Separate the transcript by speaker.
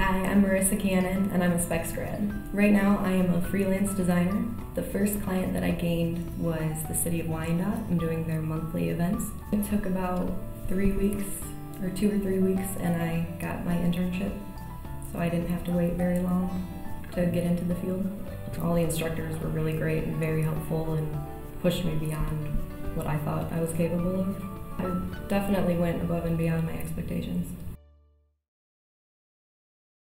Speaker 1: Hi, I'm Marissa Cannon, and I'm a Specs grad. Right now, I am a freelance designer. The first client that I gained was the city of Wyandotte. I'm doing their monthly events. It took about 3 weeks, or 2 or 3 weeks, and I got my internship, so I didn't have to wait very long to get into the field. All the instructors were really great and very helpful and pushed me beyond what I thought I was capable of. I definitely went above and beyond my expectations.